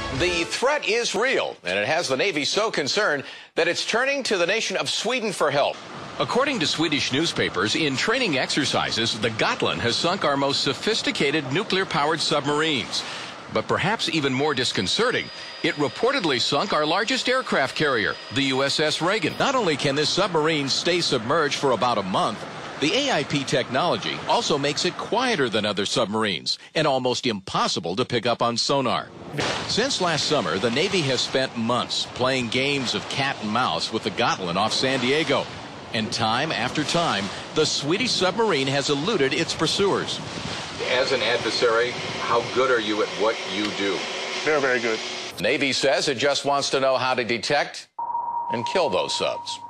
The threat is real, and it has the Navy so concerned that it's turning to the nation of Sweden for help. According to Swedish newspapers, in training exercises, the Gotland has sunk our most sophisticated nuclear-powered submarines. But perhaps even more disconcerting, it reportedly sunk our largest aircraft carrier, the USS Reagan. Not only can this submarine stay submerged for about a month, the AIP technology also makes it quieter than other submarines and almost impossible to pick up on sonar. Since last summer, the Navy has spent months playing games of cat and mouse with the Gotland off San Diego. And time after time, the Swedish submarine has eluded its pursuers. As an adversary, how good are you at what you do? Very, very good. Navy says it just wants to know how to detect and kill those subs.